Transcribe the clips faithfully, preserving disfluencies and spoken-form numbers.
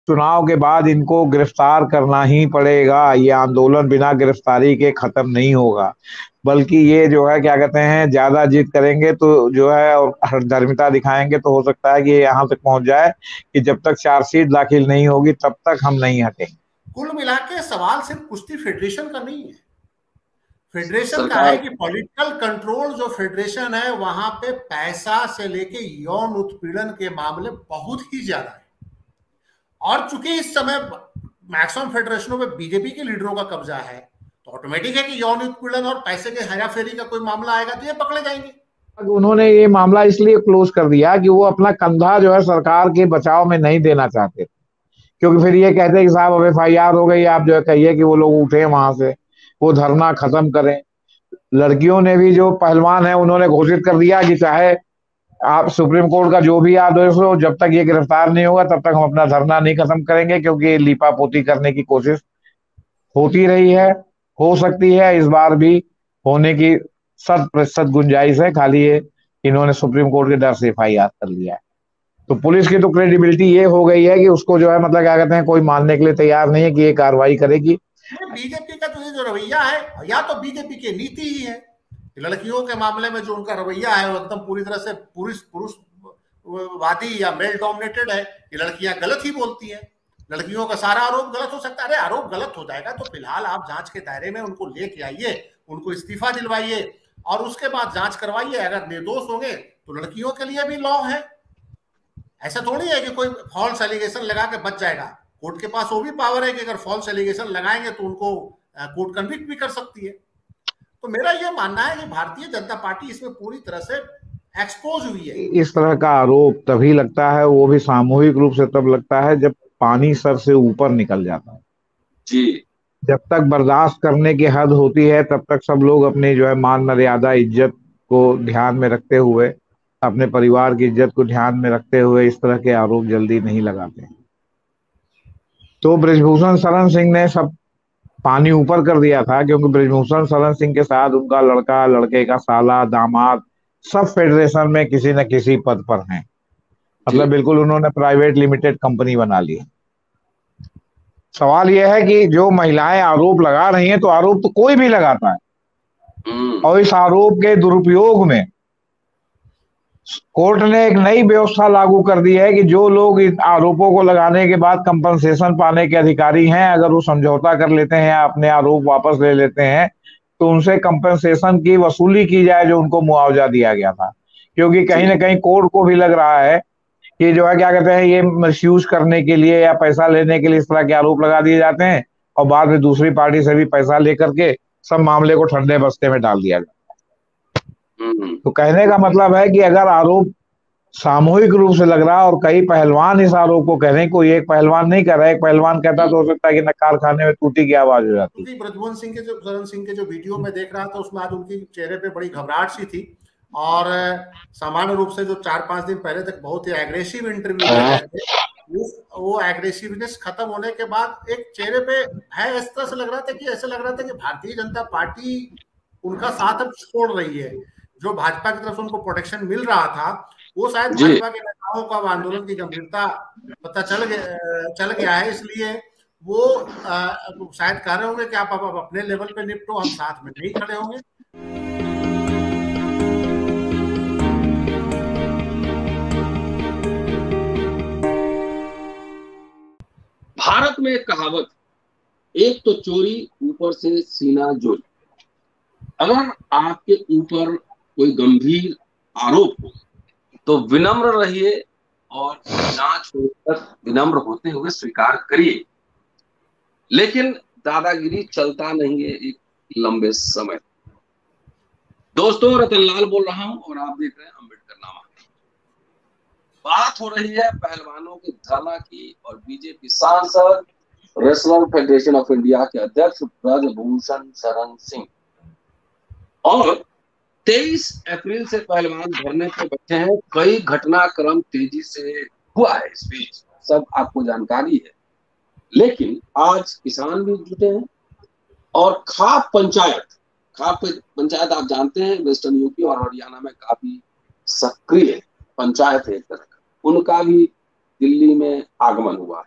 चुनाव के बाद इनको गिरफ्तार करना ही पड़ेगा। ये आंदोलन बिना गिरफ्तारी के खत्म नहीं होगा, बल्कि ये जो है क्या कहते हैं, ज्यादा जिद करेंगे तो जो है और हठधर्मिता दिखाएंगे तो हो सकता है कि ये यहाँ तक पहुंच जाए कि जब तक चार्जशीट दाखिल नहीं होगी तब तक हम नहीं हटेंगे। कुल मिला के सवाल सिर्फ कुश्ती फेडरेशन का नहीं है, फेडरेशन का है सरकार कि पॉलिटिकल कंट्रोल जो फेडरेशन है वहां पे पैसा से लेके यौन उत्पीड़न के मामले बहुत ही ज्यादा है। और चूंकि इस समय मैक्सिमम फेडरेशनों में बीजेपी के लीडरों का कब्जा है, तो ऑटोमेटिक है कि यौन उत्पीड़न और पैसे के हेराफेरी का कोई मामला आएगा तो ये पकड़े जाएंगे। उन्होंने ये मामला इसलिए क्लोज कर दिया कि वो अपना कंधा जो है सरकार के बचाव में नहीं देना चाहते, क्योंकि फिर ये कहते हैं कि साहब अब एफ आई आर हो गई, आप जो है कहिए कि वो लोग उठे वहां से, वो धरना खत्म करें। लड़कियों ने भी, जो पहलवान है, उन्होंने घोषित कर दिया कि चाहे आप सुप्रीम कोर्ट का जो भी आदेश हो, जब तक ये गिरफ्तार नहीं होगा तब तक हम अपना धरना नहीं खत्म करेंगे, क्योंकि लीपापोती करने की कोशिश होती रही है, हो सकती है इस बार भी होने की शत प्रतिशत गुंजाइश है। खाली ये इन्होंने सुप्रीम कोर्ट के डर से एफ आई आर कर लिया है। तो पुलिस की तो क्रेडिबिलिटी ये हो गई है कि उसको जो है मतलब क्या कहते हैं, कोई मानने के लिए तैयार नहीं है कि ये कार्रवाई करेगी। बीजेपी का तो ये जो रवैया है, या तो बीजेपी की नीति ही है, लड़कियों के मामले में जो उनका रवैया है वो एकदम पूरी तरह से पुरुष पुरुषवादी या मेल डोमिनेटेड है कि लड़कियां गलत ही बोलती हैं, लड़कियों का सारा आरोप गलत हो सकता है। अरे आरोप गलत हो जाएगा तो फिलहाल आप जांच के दायरे में उनको लेके आइए, उनको इस्तीफा दिलवाइए और उसके बाद जांच करवाइए। अगर निर्दोष होंगे तो लड़कियों के लिए भी लॉ है, ऐसा थोड़ी है कि कोई फॉल्स एलिगेशन लगा के बच जाएगा। कोर्ट के पास वो भी पावर है कि अगर फॉल्स एलिगेशन लगाएंगे तो उनको कोर्ट कन्विक्ट भी कर सकती है। तो मेरा ये मानना है कि भारतीय जनता पार्टी इसमें पूरी तरह से एक्सपोज हुई है। इस तरह का आरोप तभी लगता है, वो भी सामूहिक रूप से तब लगता है जब पानी सर से ऊपर निकल जाता है जी। जब तक बर्दाश्त करने की हद होती है तब तक सब लोग अपनी जो है मान मर्यादा इज्जत को ध्यान में रखते हुए, अपने परिवार की इज्जत को ध्यान में रखते हुए इस तरह के आरोप जल्दी नहीं लगाते। तो बृजभूषण शरण सिंह ने सब पानी ऊपर कर दिया था, क्योंकि बृजभूषण शरण सिंह के साथ उनका लड़का, लड़के का साला, दामाद सब फेडरेशन में किसी न किसी पद पर हैं। मतलब बिल्कुल उन्होंने प्राइवेट लिमिटेड कंपनी बना ली। सवाल यह है कि जो महिलाएं आरोप लगा रही हैं, तो आरोप तो कोई भी लगाता है, और इस आरोप के दुरुपयोग में कोर्ट ने एक नई व्यवस्था लागू कर दी है कि जो लोग इन आरोपों को लगाने के बाद कंपनसेशन पाने के अधिकारी हैं, अगर वो समझौता कर लेते हैं या अपने आरोप वापस ले लेते हैं, तो उनसे कंपनसेशन की वसूली की जाए जो उनको मुआवजा दिया गया था। क्योंकि कहीं ना कहीं कोर्ट को भी लग रहा है कि जो है क्या कहते हैं, ये मिसयूज करने के लिए या पैसा लेने के लिए इस तरह के आरोप लगा दिए जाते हैं, और बाद में दूसरी पार्टी से भी पैसा लेकर के सब मामले को ठंडे बस्ते में डाल दिया जाता है। तो कहने का मतलब है कि अगर आरोप सामूहिक रूप से लग रहा है और कई पहलवान इस आरोप को कह रहे हैं, कोई एक पहलवान नहीं कर रहा है, एक पहलवान कहता तो हो सकता है कि न कारखाने में टूटी की आवाज हो जाती। ब्रजवंत सिंह के जो शरण सिंह के जो वीडियो में देख रहा था उसमें आज उनकी चेहरे पे बड़ी घबराहट सी थी, और सामान्य रूप से जो चार पांच दिन पहले तक बहुत ही एग्रेसिव इंटरव्यू दे रहे थे, वो एग्रेसिवनेस खत्म होने के बाद एक चेहरे पे है इस तरह से लग रहा था कि ऐसा लग रहा था कि भारतीय जनता पार्टी उनका साथ अब छोड़ रही है। जो भाजपा की तरफ से उनको प्रोटेक्शन मिल रहा था वो शायद भाजपा के नेताओं को अब आंदोलन की गंभीरता पता चल गया चल गया है, इसलिए वो आ, शायद कह रहे होंगे कि आप अब अपने लेवल पे निपटो, हम साथ में नहीं खड़े होंगे। भारत में एक कहावत, एक तो चोरी ऊपर से सीना जोरी। अगर आपके ऊपर कोई गंभीर आरोप हो तो विनम्र रहिए और जांच होकर विनम्र होते हुए स्वीकार करिए, लेकिन दादागिरी चलता नहीं है एक लंबे समय। दोस्तों, रतनलाल बोल रहा हूं और आप देख रहे हैं अम्बेडकर नामा। बात हो रही है पहलवानों के धरना की और बीजेपी सांसद रेसलर फेडरेशन ऑफ इंडिया के अध्यक्ष ब्रजभूषण शरण सिंह, और तेईस अप्रैल से पहलवान धरने पे बैठे हैं। कई घटनाक्रम तेजी से हुआ है इस बीच, सब आपको जानकारी है। लेकिन आज किसान भी जुटे हैं और खाप पंचायत खाप पंचायत आप जानते हैं वेस्टर्न यूपी और हरियाणा में काफी सक्रिय पंचायत है एक तरह का, उनका भी दिल्ली में आगमन हुआ है।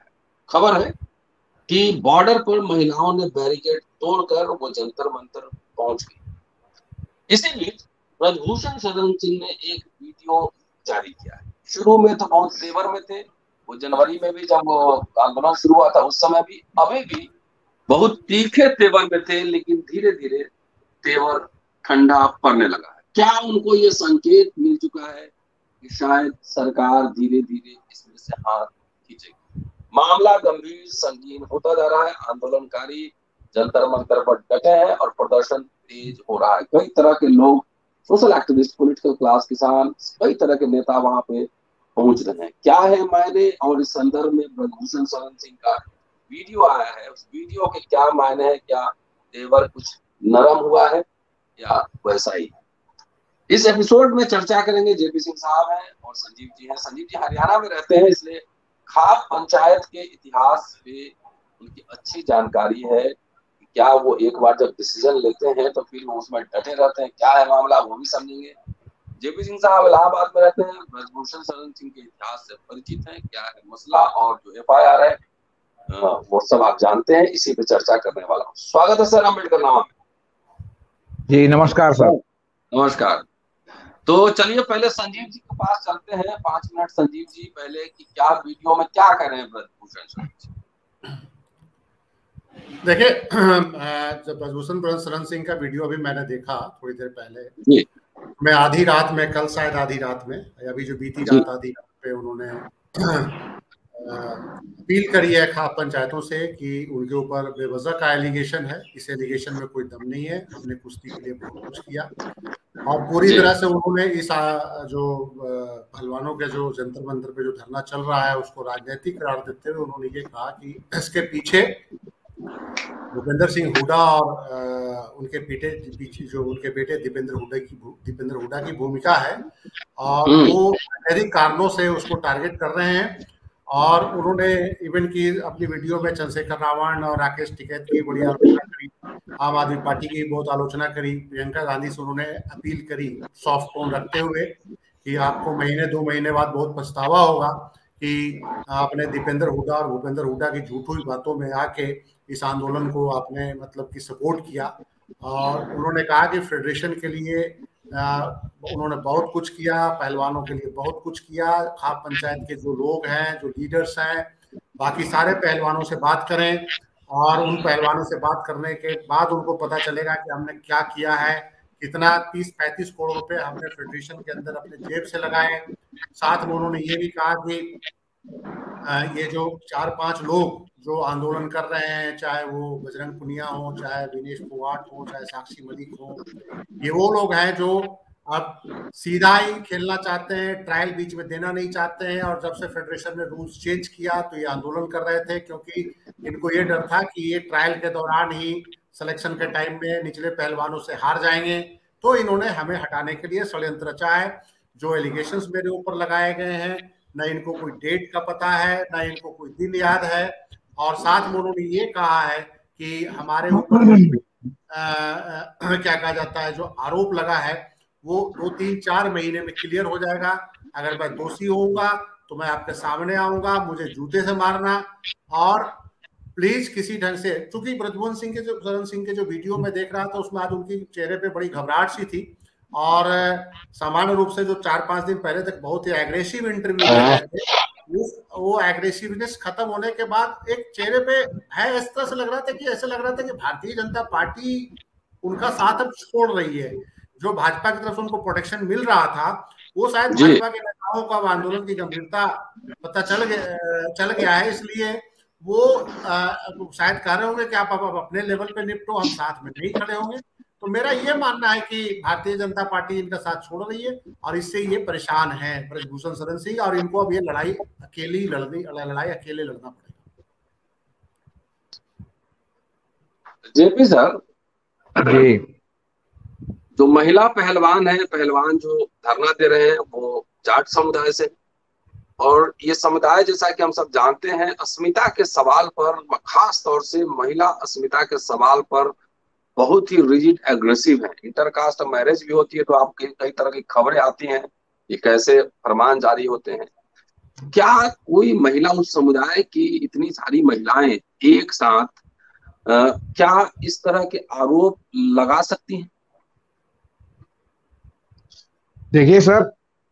खबर है कि बॉर्डर पर महिलाओं ने बैरिकेड तोड़कर वो जंतर मंतर पहुंच गई। इसी बीच ब्रजभूषण शरण सिंह ने एक वीडियो जारी किया है। शुरू में तो बहुत तेवर में थे, वो जनवरी में भी जब आंदोलन शुरू हुआ था उस समय भी, अभी भी बहुत तीखे तेवर में थे, लेकिन धीरे धीरे तेवर ठंडा पड़ने लगा है। क्या उनको ये संकेत मिल चुका है कि शायद सरकार धीरे धीरे इसमें से हाथ खींचेगी? मामला गंभीर संगीन होता जा रहा है। आंदोलनकारी जंतर मंतर पर डटे हैं और प्रदर्शन तेज हो रहा है। कई तरह के लोग, सोशल एक्टिविस्ट, पॉलिटिकल क्लास, किसान, कई तरह के नेता वहां पे पहुंच रहे हैं। क्या है मायने, और इस संदर्भ में ब्रजभूषण शरण सिंह का वीडियो आया है, उस वीडियो के क्या मायने हैं? क्या तेवर कुछ नरम हुआ है या वैसा ही? इस एपिसोड में चर्चा करेंगे। जेपी सिंह साहब हैं और संजीव जी हैं। संजीव जी हरियाणा में रहते हैं, इसलिए खाप पंचायत के इतिहास पे उनकी अच्छी जानकारी है। क्या वो एक बार जब डिसीजन लेते हैं तो फिर वो उसमें डटे रहते हैं? क्या है मामला, वो भी समझेंगे। जेपी सिंह साहब इलाहाबाद में रहते हैं, ब्रजभूषण शरण सिंह के इतिहास से परिचित हैं। क्या है मसला और जो एफ आई आर है वो सब आप जानते हैं। इसी पे चर्चा करने वाला हूँ। स्वागत है सर अम्बेडकर नामा में। जी नमस्कार सर। नमस्कार। तो चलिए पहले संजीव जी के पास चलते हैं। पांच मिनट संजीव जी पहले कि क्या वीडियो में क्या कर रहे हैं ब्रजभूषण शरण सिंह? देखिए, जब ब्रजभूषण शरण सिंह का वीडियो अभी मैंने देखा थोड़ी देर पहले, मैं आधी रात में, कल शायद आधी रात में, अभी जो बीती रात आधी रात पे उन्होंने अपील करी है खाप पंचायतों से कि उनके ऊपर बेवजह का एलिगेशन है, इस एलिगेशन में कोई दम नहीं है, हमने कुश्ती के लिए बहुत कुछ किया, और पूरी तरह से उन्होंने इस जो पहलवानों के जो जंतर मंतर पे जो धरना चल रहा है उसको राजनीतिक करार देते हुए उन्होंने ये कहा कि इसके पीछे भूपेंद्र सिंह हुड्डा और आ, उनके पीछे पीछे जो उनके बेटे दीपेंद्र हुड्डा की दीपेंद्र हुड्डा की भूमिका है, और वो राजनीतिक कारणों से उसको टारगेट कर रहे हैं। और उन्होंने इवन की अपनी वीडियो में चंद्रशेखर रावण और राकेश टिकैत की बड़ी आलोचना करी, आम आदमी पार्टी की बहुत आलोचना करी, प्रियंका गांधी से उन्होंने अपील करी सॉफ्ट टोन रखते हुए कि आपको महीने दो महीने बाद बहुत पछतावा होगा कि आपने दीपेंद्र हुड्डा और भूपेंद्र हुड्डा की झूठी बातों में आके इस आंदोलन को आपने मतलब कि सपोर्ट किया। और उन्होंने कहा कि फेडरेशन के लिए आ, उन्होंने बहुत कुछ किया, पहलवानों के लिए बहुत कुछ किया। खाप पंचायत के जो लोग हैं, जो लीडर्स हैं, बाकी सारे पहलवानों से बात करें, और उन पहलवानों से बात करने के बाद उनको पता चलेगा कि हमने क्या किया है, कितना तीस पैंतीस करोड़ रुपए हमने फेडरेशन के अंदर अपने जेब से लगाए। साथ में उन्होंने ये भी कहा कि ये जो चार पांच लोग जो आंदोलन कर रहे हैं, चाहे वो बजरंग पुनिया हो, चाहे विनेश फोगाट हो, चाहे साक्षी मलिक हो, ये वो लोग हैं जो अब सीधा ही खेलना चाहते हैं, ट्रायल बीच में देना नहीं चाहते हैं। और जब से फेडरेशन ने रूल्स चेंज किया तो ये आंदोलन कर रहे थे, क्योंकि इनको ये डर था कि ये ट्रायल के दौरान ही सिलेक्शन के टाइम में निचले पहलवानों से हार जाएंगे। तो इन्होंने हमें हटाने के लिए षड्यंत्र रचा है। जो एलिगेशंस मेरे ऊपर लगाए गए हैं, न इनको कोई डेट का पता है, न इनको कोई दिन याद है, और साथ में उन्होंने ये कहा है कि हमारे ऊपर क्या कहा जाता है, जो आरोप लगा है वो दो तीन चार महीने में क्लियर हो जाएगा। अगर मैं दोषी होऊंगा तो मैं आपके सामने आऊंगा, मुझे जूते से मारना, और प्लीज किसी ढंग से, क्योंकि ब्रजभूषण सिंह के जो शरण सिंह के जो वीडियो में देख रहा था उसमें आज उनकी चेहरे पे बड़ी घबराहट सी थी, और सामान्य रूप से जो चार पांच दिन पहले तक बहुत ही एग्रेसिव इंटरव्यू दे रहे थे, वो एग्रेसिवनेस खत्म होने के बाद एक चेहरे पे है, इस तरह से लग रहा था कि ऐसे लग रहा था कि भारतीय जनता पार्टी उनका साथ अब छोड़ रही है। जो भाजपा की तरफ से उनको प्रोटेक्शन मिल रहा था वो शायद भाजपा के नेताओं को अब आंदोलन की गंभीरता पता चल गया चल गया है, इसलिए वो आ, शायद कह रहे होंगे कि आप अब अपने लेवल पे निपटो, हम साथ में नहीं खड़े होंगे। तो मेरा ये मानना है कि भारतीय जनता पार्टी इनका साथ छोड़ रही है, और इससे ये परेशान है ब्रजभूषण शरण सिंह, और इनको अब ये लड़ाई अकेली लड़नी लड़ाई अकेले लड़ना पड़ेगा। जेपी सर जी, जो महिला पहलवान है, पहलवान जो धरना दे रहे हैं वो जाट समुदाय से, और ये समुदाय जैसा कि हम सब जानते हैं अस्मिता के सवाल पर, खास तौर से महिला अस्मिता के सवाल पर बहुत ही रिजिड एग्रेसिव है। इंटरकास्ट मैरिज भी होती है तो आप कई तरह की खबरें आती हैं, ये कैसे फरमान जारी होते हैं। क्या कोई महिला उस समुदाय की इतनी सारी महिलाएं एक साथ आ, क्या इस तरह के आरोप लगा सकती हैं? देखिए सर,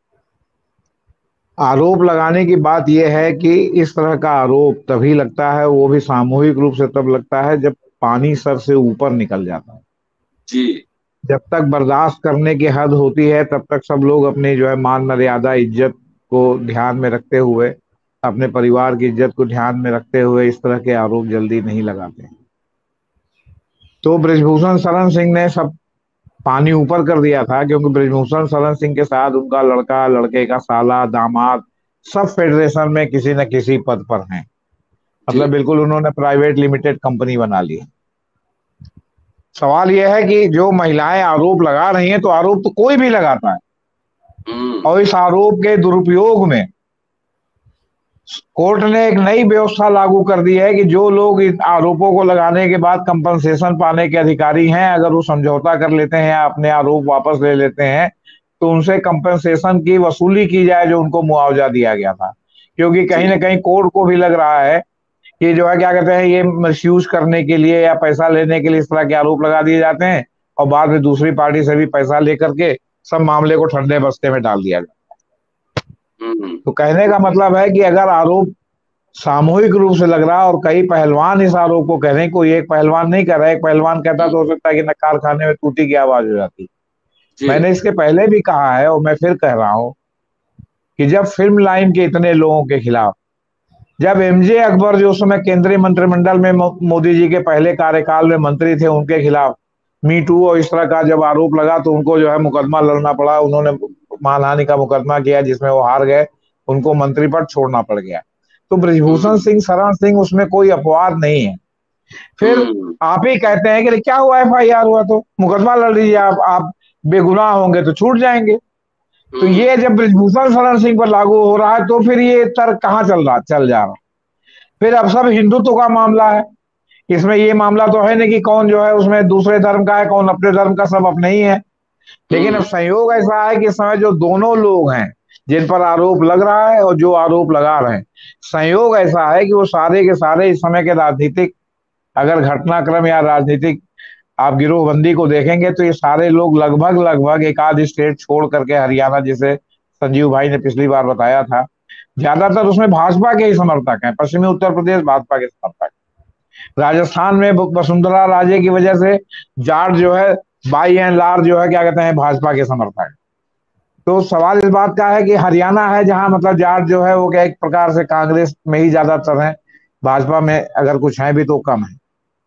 आरोप लगाने की बात यह है कि इस तरह का आरोप तभी लगता है, वो भी सामूहिक रूप से तब लगता है जब पानी सर से ऊपर निकल जाता है। जी। जब तक बर्दाश्त करने की हद होती है तब तक सब लोग अपनी जो है मान मर्यादा इज्जत को ध्यान में रखते हुए, अपने परिवार की इज्जत को ध्यान में रखते हुए इस तरह के आरोप जल्दी नहीं लगाते। तो ब्रिजभूषण शरण सिंह ने सब पानी ऊपर कर दिया था, क्योंकि ब्रिजभूषण शरण सिंह के साथ उनका लड़का, लड़के का साला, दामाद सब फेडरेशन में किसी न किसी पद पर हैं। जी। मतलब बिल्कुल उन्होंने प्राइवेट लिमिटेड कंपनी बना ली। सवाल यह है कि जो महिलाएं आरोप लगा रही हैं, तो आरोप तो कोई भी लगाता है, हम्म। और इस आरोप के दुरुपयोग में कोर्ट ने एक नई व्यवस्था लागू कर दी है कि जो लोग इन आरोपों को लगाने के बाद कंपनसेशन पाने के अधिकारी हैं, अगर वो समझौता कर लेते हैं या अपने आरोप वापस ले लेते हैं, तो उनसे कंपनसेशन की वसूली की जाए, जो उनको मुआवजा दिया गया था। क्योंकि कहीं जी। ना कहीं कोर्ट को भी लग रहा है कि जो है क्या कहते हैं, ये मिसयूज करने के लिए या पैसा लेने के लिए इस तरह के आरोप लगा दिए जाते हैं, और बाद में दूसरी पार्टी से भी पैसा लेकर के सब मामले को ठंडे बस्ते में डाल दिया जाता है। हम्म। तो कहने का मतलब है कि अगर आरोप सामूहिक रूप से लग रहा है और कई पहलवान इस आरोप को कह रहे हैं, कोई एक पहलवान नहीं कर रहा है, एक पहलवान कहता तो हो सकता है कि न कारखाने में टूटी की आवाज हो जाती। जी। मैंने इसके पहले भी कहा है और मैं फिर कह रहा हूं कि जब फिल्म लाइन के इतने लोगों के खिलाफ, जब एमजे अकबर जो उस समय केंद्रीय मंत्रिमंडल में मोदी जी के पहले कार्यकाल में मंत्री थे, उनके खिलाफ मी टू और इस तरह का जब आरोप लगा, तो उनको जो है मुकदमा लड़ना पड़ा। उन्होंने मानहानि का मुकदमा किया जिसमें वो हार गए, उनको मंत्री पद छोड़ना पड़ गया। तो ब्रिजभूषण हम्म। सिंह, शरण सिंह, उसमें कोई अपवाद नहीं है। फिर हम्म। आप ही कहते हैं कि क्या हुआ, एफ आई आर हुआ तो मुकदमा लड़ लीजिए, आप आप बेगुनाह होंगे तो छूट जाएंगे। तो हम्म। ये जब ब्रिजभूषण शरण सिंह पर लागू हो रहा है, तो फिर ये तर्क कहाँ चल रहा चल जा रहा। फिर अब सब हिंदुत्व का मामला है। इसमें ये मामला तो है नहीं कि कौन जो है उसमें दूसरे धर्म का है, कौन अपने धर्म का, सब अपने ही है। लेकिन अब हम्म। संयोग ऐसा है कि इस समय जो दोनों लोग हैं जिन पर आरोप लग रहा है और जो आरोप लगा रहे हैं, संयोग ऐसा है कि वो सारे के सारे इस समय के राजनीतिक, अगर घटनाक्रम या राजनीतिक आप गिरोहबंदी को देखेंगे, तो ये सारे लोग लगभग लगभग एक आध स्टेट छोड़ करके, हरियाणा जिसे संजीव भाई ने पिछली बार बताया था, ज्यादातर उसमें भाजपा के ही समर्थक हैं। पश्चिमी उत्तर प्रदेश भाजपा के समर्थक, राजस्थान में वसुंधरा राजे की वजह से जाट जो है बाई एंड लार्ज जो है क्या कहते हैं भाजपा के समर्थक। तो सवाल इस बात का है कि हरियाणा है जहां मतलब जाट जो है वो क्या एक प्रकार से कांग्रेस में ही ज्यादातर है, भाजपा में अगर कुछ है भी तो कम है।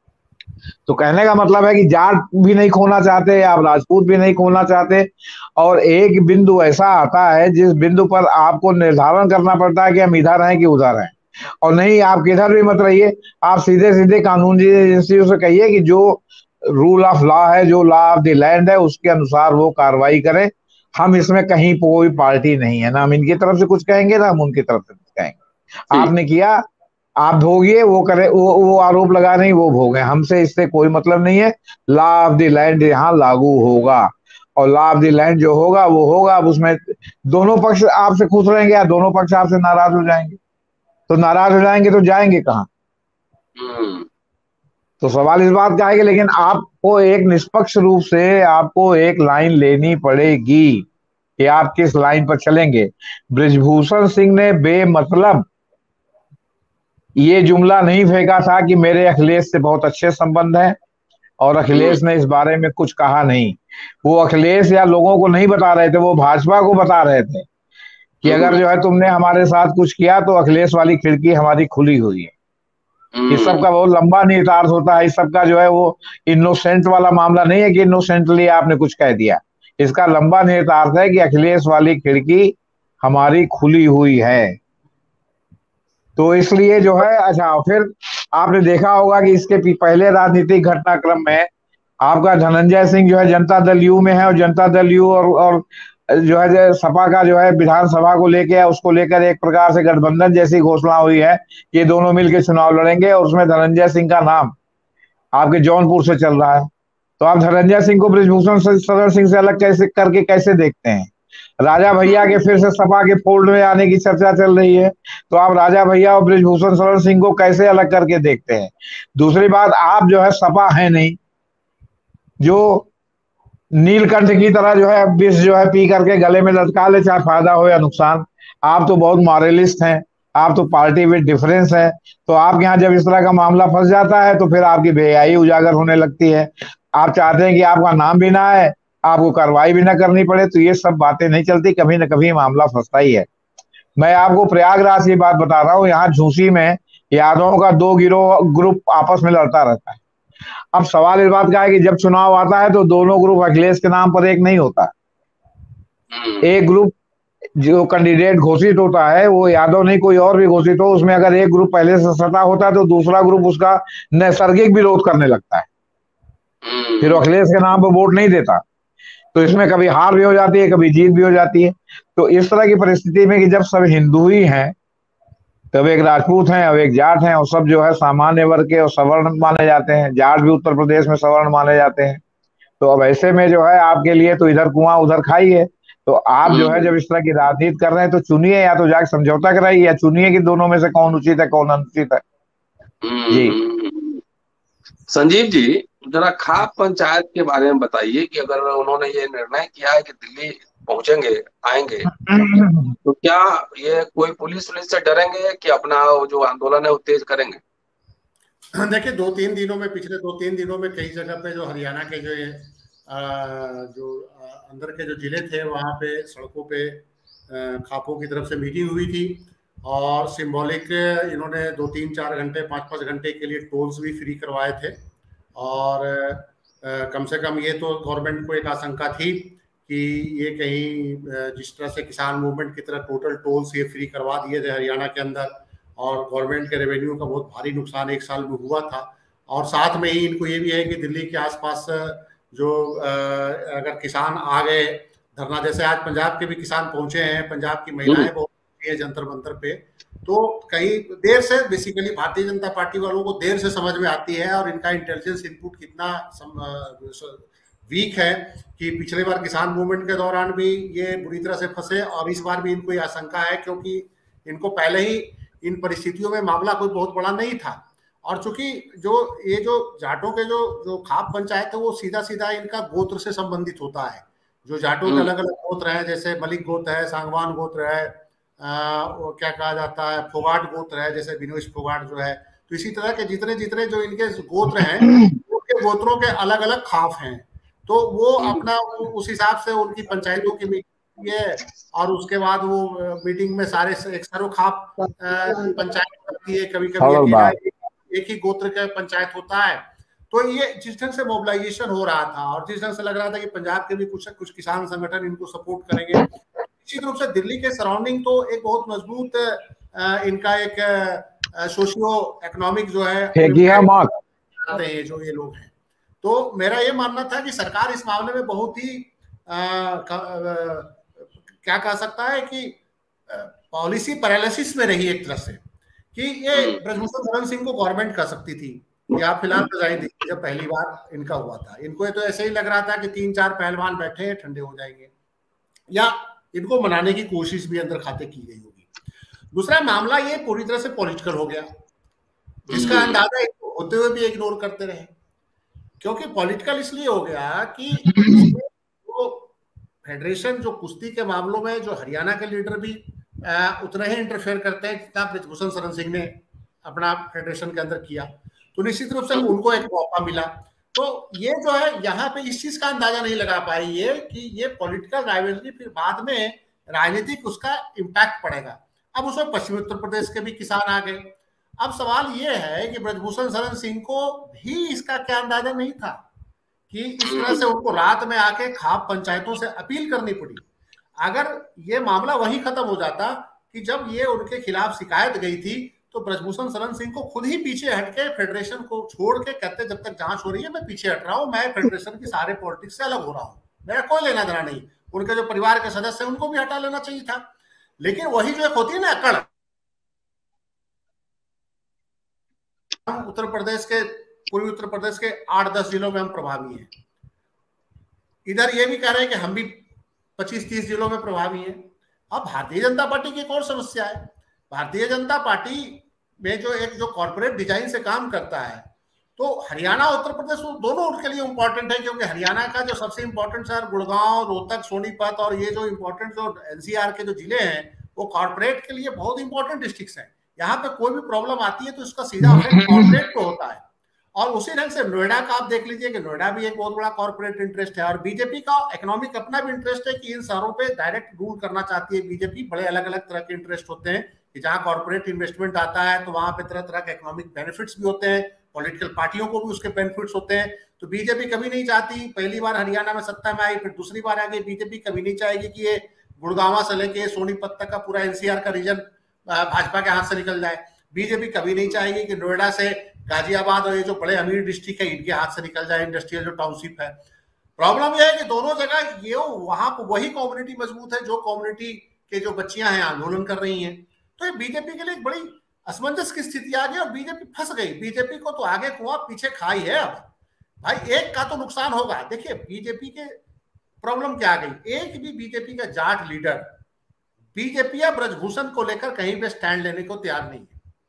तो कहने का मतलब है कि जाट भी नहीं खोना चाहते, आप राजपूत भी नहीं खोना चाहते, और एक बिंदु ऐसा आता है जिस बिंदु पर आपको निर्धारण करना पड़ता है कि हम इधर हैं कि उधर हैं। और नहीं, आप किधर भी मत रहिए, आप सीधे सीधे कानूनी एजेंसियों से कहिए कि जो रूल ऑफ लॉ है, जो लॉ ऑफ द लैंड है, उसके अनुसार वो कार्रवाई करें। हम इसमें कहीं कोई पार्टी नहीं है, ना हम इनकी तरफ से कुछ कहेंगे ना हम उनकी तरफ से कुछ कहेंगे। जी। आपने किया, आप भोगिए, वो करे, वो वो आरोप लगा रही वो भोगे, हमसे इससे कोई मतलब नहीं है। लॉ ऑफ द लैंड यहाँ लागू होगा, और लॉ ऑफ द लैंड जो होगा वो होगा। अब उसमें दोनों पक्ष आपसे खुश रहेंगे या दोनों पक्ष आपसे नाराज हो जाएंगे। तो नाराज हो जाएंगे तो जाएंगे कहाँ। हम्म। तो सवाल इस बात का है कि लेकिन आपको एक निष्पक्ष रूप से आपको एक लाइन लेनी पड़ेगी कि आप किस लाइन पर चलेंगे। ब्रिजभूषण सिंह ने बेमतलब ये जुमला नहीं फेंका था कि मेरे अखिलेश से बहुत अच्छे संबंध हैं, और हम्म। अखिलेश ने इस बारे में कुछ कहा नहीं। वो अखिलेश या लोगों को नहीं बता रहे थे, वो भाजपा को बता रहे थे कि अगर हम्म। जो है तुमने हमारे साथ कुछ किया तो अखिलेश वाली खिड़की हमारी खुली हुई है। इस सब हम्म। का बहुत लंबा निहितार्थ होता है। इस सब का जो है वो इनोसेंट वाला मामला नहीं है कि इनोसेंटली आपने कुछ कह दिया। इसका लंबा निहितार्थ है कि अखिलेश वाली खिड़की हमारी खुली हुई है। तो इसलिए जो है, अच्छा फिर आपने देखा होगा कि इसके पहले राजनीतिक घटनाक्रम में आपका धनंजय सिंह जो है जनता दल यू में है, और जनता दल यू और, और जो है जो सपा का जो है विधानसभा को लेके उसको लेकर एक प्रकार से गठबंधन जैसी घोषणा हुई है कि ये दोनों मिलकर चुनाव लड़ेंगे, और उसमें धनंजय सिंह का नाम आपके जौनपुर से चल रहा है। तो आप धनंजय सिंह को ब्रिजभूषण शरण सिंह से अलग कैसे करके कैसे देखते हैं? राजा भैया के फिर से सपा के फोल्ड में आने की चर्चा चल रही है, तो आप राजा भैया और बृजभूषण शरण सिंह को कैसे अलग करके देखते हैं? दूसरी बात, आप जो है सपा है नहीं, जो नीलकंठ की तरह जो है विष जो है पी करके गले में लटका ले, चाहे फायदा हो या नुकसान। आप तो बहुत मॉरलिस्ट हैं, आप तो पार्टी विद डिफरेंस है। तो आपके यहाँ जब इस तरह का मामला फंस जाता है तो फिर आपकी बेहयाई उजागर होने लगती है। आप चाहते हैं कि आपका नाम भी ना आए, आपको कार्रवाई भी ना करनी पड़े, तो ये सब बातें नहीं चलती, कभी ना कभी मामला फंसता ही है। मैं आपको प्रयागराज की बात बता रहा हूँ, यहाँ झूसी में यादवों का दो गिरोह ग्रुप आपस में लड़ता रहता है। अब सवाल इस बात का है कि जब चुनाव आता है तो दोनों ग्रुप अखिलेश के नाम पर एक नहीं होता। एक ग्रुप जो कैंडिडेट घोषित होता है वो यादव नहीं कोई और भी घोषित हो, उसमें अगर एक ग्रुप पहले से सता होता है तो दूसरा ग्रुप उसका नैसर्गिक विरोध करने लगता है, फिर अखिलेश के नाम पर वोट नहीं देता। तो इसमें कभी हार भी हो जाती है, कभी जीत भी हो जाती है। तो इस तरह की परिस्थिति में कि जब सब हिंदू ही हैं, तब एक राजपूत हैं, अब एक जाट हैं, और सब जो है सामान्य वर्ग के और सवर्ण माने जाते हैं। जाट भी उत्तर प्रदेश में सवर्ण माने जाते हैं। तो अब ऐसे में जो है आपके लिए तो इधर कुआं उधर खाई है। तो आप जो है जब इस तरह की राजनीति कर रहे हैं तो चुनिए, या तो जाके समझौता कराइए, या चुनिए कि दोनों में से कौन उचित है कौन अनुचित है। जी संजीव जी, जरा खाप पंचायत के बारे में बताइए कि अगर उन्होंने ये निर्णय किया है कि दिल्ली पहुंचेंगे आएंगे, तो क्या ये कोई पुलिस पुलिस से डरेंगे कि अपना जो आंदोलन है वो तेज करेंगे? देखिए, दो तीन दिनों में पिछले दो तीन दिनों में कई जगह पे जो हरियाणा के जो आ, जो आ, अंदर के जो जिले थे वहाँ पे सड़कों पे खापों की तरफ से मीटिंग हुई थी, और सिंबॉलिक इन्होंने दो तीन चार घंटे पाँच पाँच घंटे के लिए टोल्स भी फ्री करवाए थे। और आ, कम से कम ये तो गवर्नमेंट को एक आशंका थी कि ये कहीं जिस तरह से किसान मूवमेंट की तरह टोटल टोल्स ये फ्री करवा दिए थे हरियाणा के अंदर, और गवर्नमेंट के रेवेन्यू का बहुत भारी नुकसान एक साल में हुआ था। और साथ में ही इनको ये भी है कि दिल्ली के आसपास जो अगर किसान आ गए धरना, जैसे आज पंजाब के भी किसान पहुंचे हैं, पंजाब की महिलाएं बहुत है जंतर मंतर पे, तो कई देर से बेसिकली भारतीय जनता पार्टी वालों को देर से समझ में आती है, और इनका इंटेलिजेंस इनपुट कितना वीक है कि पिछले बार किसान मूवमेंट के दौरान भी ये बुरी तरह से फंसे, और इस बार भी इनको ये आशंका है क्योंकि इनको पहले ही इन परिस्थितियों में मामला कोई बहुत बड़ा नहीं था। और चूंकि जो ये जो जाटों के जो जो खाप पंचायत है वो सीधा सीधा इनका गोत्र से संबंधित होता है। जो जाटों के अलग अलग गोत्र हैं, जैसे मलिक गोत्र है, सांगवान गोत्र है, आ, वो क्या कहा जाता है, फोगाट गोत्र है, जैसे विनोश फोगाट जो है। तो इसी तरह के जितने जितने जो इनके गोत्र हैं उनके गोत्रों के अलग अलग खाप हैं। तो वो अपना उस हिसाब से उनकी पंचायतों की मीटिंग है, और उसके बाद वो मीटिंग में सारे एक सरो खाप पंचायत होती है, कभी कभी एक ही गोत्र का पंचायत होता है। तो ये जिस ढंग से मोबिलाइजेशन हो रहा था, और जिस ढंग से लग रहा था कि पंजाब के भी कुछ कुछ किसान संगठन इनको सपोर्ट करेंगे, निश्चित रूप से दिल्ली के सराउंडिंग तो एक बहुत मजबूत इनका एक सोशियो इकोनॉमिक जो है हैं जो ये लोग हैं। तो मेरा ये मानना था कि सरकार इस मामले में बहुत ही आ, का, आ, क्या कह सकता है कि पॉलिसी पैरालिसिस में रही एक तरह से, कि ये बृजभूषण शरण सिंह को गवर्नमेंट कर सकती थी कि आप फिलहाल रिजाइन दीजिए। जब पहली बार इनका हुआ था, इनको तो ऐसे ही लग रहा था कि तीन चार पहलवान बैठे हैं ठंडे हो जाएंगे, या इनको मनाने की कोशिश भी अंदर खाते की गई होगी। दूसरा मामला ये पूरी तरह से पॉलिटिकल हो गया, जिसका अंदाजा होते हुए भी इग्नोर करते रहे। क्योंकि पॉलिटिकल इसलिए हो गया कि जो फेडरेशन जो कुश्ती के मामलों में जो हरियाणा के लीडर भी आ, उतना ही इंटरफेयर करते हैं जितना बृजभूषण शरण सिंह ने अपना फेडरेशन के अंदर किया। तो निश्चित रूप से उनको एक मौका मिला। तो ये जो है यहाँ पे इस चीज का अंदाजा नहीं लगा पाई है कि ये पॉलिटिकल राइवलरी फिर बाद में राजनीतिक उसका इम्पैक्ट पड़ेगा। अब उसमें पश्चिमी उत्तर प्रदेश के भी किसान आ गए। अब सवाल ये है कि बृजभूषण शरण सिंह को भी इसका क्या अंदाजा नहीं था कि इस तरह से उनको रात में आके खाप पंचायतों से अपील करनी पड़ी। अगर ये मामला वही खत्म हो जाता कि जब ये उनके खिलाफ शिकायत गई थी तो बृजभूषण शरण सिंह को खुद ही पीछे हटके फेडरेशन को छोड़ के कहते जब तक जांच हो रही है मैं पीछे हट रहा हूं, मैं फेडरेशन की सारे पॉलिटिक्स से अलग हो रहा हूं, मेरा कोई लेना देना नहीं। उनके जो परिवार के सदस्य हैं उनको भी हटा लेना चाहिए था। लेकिन वही जो एक होती है ना अकड़, हम उत्तर प्रदेश के पूर्वी उत्तर प्रदेश के आठ दस जिलों में हम प्रभावी हैं। इधर ये भी कह रहे हैं कि हम भी पच्चीस तीस जिलों में प्रभावी है। अब भारतीय जनता पार्टी की एक और समस्या है, भारतीय जनता पार्टी में जो एक जो कॉर्पोरेट डिजाइन से काम करता है, तो हरियाणा उत्तर प्रदेश दोनों उनके लिए इंपॉर्टेंट है, क्योंकि हरियाणा का जो सबसे इंपॉर्टेंट शहर गुड़गांव, रोहतक, सोनीपत और ये जो इंपॉर्टेंट जो एनसीआर के जो जिले हैं वो कॉर्पोरेट के लिए बहुत इंपॉर्टेंट डिस्ट्रिक्ट्स हैं। यहाँ पे कोई भी प्रॉब्लम आती है तो इसका सीधा इफेक्ट कॉर्पोरेट पे होता है। और उसी ढंग से नोएडा का आप देख लीजिए कि नोएडा भी एक बहुत बड़ा कॉर्पोरेट इंटरेस्ट है, और बीजेपी का इकोनॉमिक अपना भी इंटरेस्ट है कि इन शहरों पे डायरेक्ट रूल करना चाहती है बीजेपी। बड़े अलग अलग तरह के इंटरेस्ट होते हैं कि जहां कॉर्पोरेट इन्वेस्टमेंट आता है तो वहां पे तरह तरह के इकोनॉमिक बेनिफिट्स भी होते हैं, पॉलिटिकल पार्टियों को भी उसके बेनिफिट्स होते हैं। तो बीजेपी कभी नहीं चाहती, पहली बार हरियाणा में सत्ता में आई, फिर दूसरी बार आ गई, बीजेपी कभी नहीं चाहेगी कि ये गुड़गांव से लेके सोनीपत तक का पूरा एनसीआर का रीजन भाजपा के हाथ से निकल जाए। बीजेपी कभी नहीं चाहेगी कि नोएडा से गाजियाबाद और ये जो बड़े अमीर डिस्ट्रिक्ट है इनके हाथ से निकल जाए, इंडस्ट्रियल जो टाउनशिप है। प्रॉब्लम यह है कि दोनों जगह ये वहां पर वही कम्युनिटी मजबूत है जो कम्युनिटी के जो बच्चियां हैं आंदोलन कर रही हैं। तो ये बीजेपी के लिए एक बड़ी असमंजस की स्थिति आ गई और बीजेपी फंस गई। बीजेपी को तो आगे कुआं पीछे खाई है। अब भाई एक का तो नुकसान होगा। देखिए बीजेपी के प्रॉब्लम क्या आ गई, एक भी बीजेपी का जाट लीडर बीजेपी या ब्रजभूषण को लेकर कहीं पे स्टैंड लेने को तैयार नहीं है।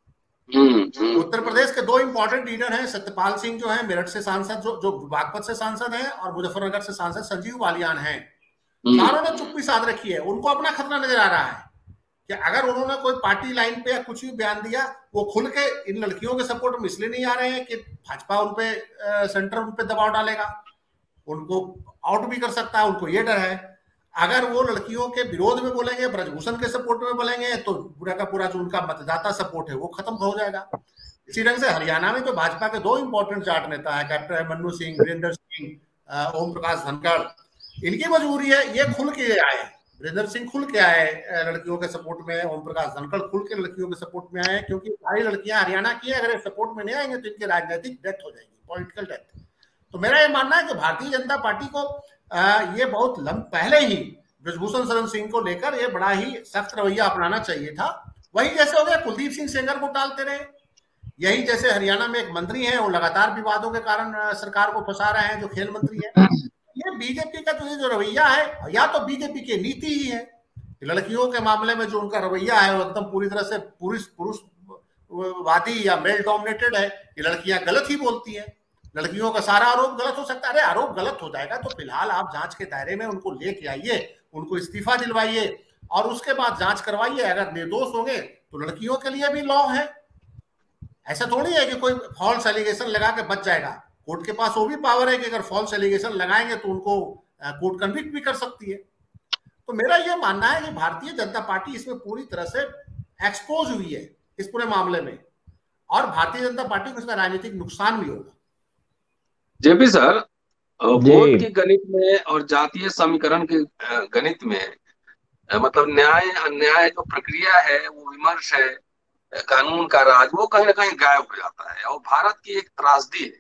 उत्तर प्रदेश के दो इंपॉर्टेंट लीडर हैं, सत्यपाल सिंह जो है मेरठ से सांसद, जो जो बागपत से सांसद हैं, और मुजफ्फरनगर से सांसद संजीव बालियान हैं। चारों ने चुप्पी साध रखी है। उनको अपना खतरा नजर आ रहा है कि अगर उन्होंने कोई पार्टी लाइन पे या कुछ भी बयान दिया, वो खुल के इन लड़कियों के सपोर्ट में इसलिए नहीं आ रहे हैं कि भाजपा उनपे सेंटर उनपे दबाव डालेगा, उनको आउट भी कर सकता है, उनको ये डर है। अगर वो लड़कियों के विरोध में बोलेंगे, ब्रजभूषण के सपोर्ट में बोलेंगे, तो पूरा का पूरा जो उनका मतदाता सपोर्ट है वो खत्म हो जाएगा। इसी ढंग से हरियाणा में जो भाजपा के दो इंपॉर्टेंट जाट नेता है, कैप्टन अभिमन्यु सिंह, वीरेंद्र सिंह, ओम प्रकाश धनखड़, इनकी मजबूरी है, ये खुल के आए। वीरेंद्र सिंह खुल के आए लड़कियों के सपोर्ट में, ओम प्रकाश धनखड़ खुल के लड़कियों के सपोर्ट में आए, क्योंकि सारी लड़कियां हरियाणा की है। अगर ये सपोर्ट में नहीं आएंगे तो इनकी राजनीतिक डेथ हो जाएगी, पॉलिटिकल डेथ। तो मेरा ये मानना है कि भारतीय जनता पार्टी को आ, ये बहुत लंब पहले ही ब्रजभूषण शरण सिंह को लेकर ये बड़ा ही सख्त रवैया अपनाना चाहिए था। वही जैसे हो गया कुलदीप सिंह सेंगर को टालते रहे, यही जैसे हरियाणा में एक मंत्री हैं वो लगातार विवादों के कारण सरकार को फंसा रहे हैं, जो खेल मंत्री है। ये बीजेपी का तो ये जो रवैया है, या तो बीजेपी की नीति ही है, लड़कियों के मामले में जो उनका रवैया है वो एकदम पूरी तरह से पुरुष पुरुषवादी या मेल डोमिनेटेड है कि लड़कियां गलत ही बोलती हैं, लड़कियों का सारा आरोप गलत हो सकता है। अरे आरोप गलत हो जाएगा तो फिलहाल आप जांच के दायरे में उनको लेके आइए, उनको इस्तीफा दिलवाइए और उसके बाद जांच करवाइए। अगर निर्दोष होंगे तो लड़कियों के लिए भी लॉ है। ऐसा थोड़ी है कि कोई फॉल्स एलिगेशन लगा के बच जाएगा। कोर्ट के पास वो भी पावर है कि अगर फॉल्स एलिगेशन लगाएंगे तो उनको कोर्ट कन्विक्ट भी कर सकती है। तो मेरा यह मानना है कि भारतीय जनता पार्टी इसमें पूरी तरह से एक्सपोज हुई है इस पूरे मामले में, और भारतीय जनता पार्टी को इसका राजनीतिक नुकसान भी होगा। जेपी सर, वोट के गणित में और जातीय समीकरण के गणित में मतलब न्याय अन्याय जो प्रक्रिया है, वो विमर्श है, कानून का राज, वो कहीं ना कहीं गायब हो जाता है और भारत की एक त्रासदी है।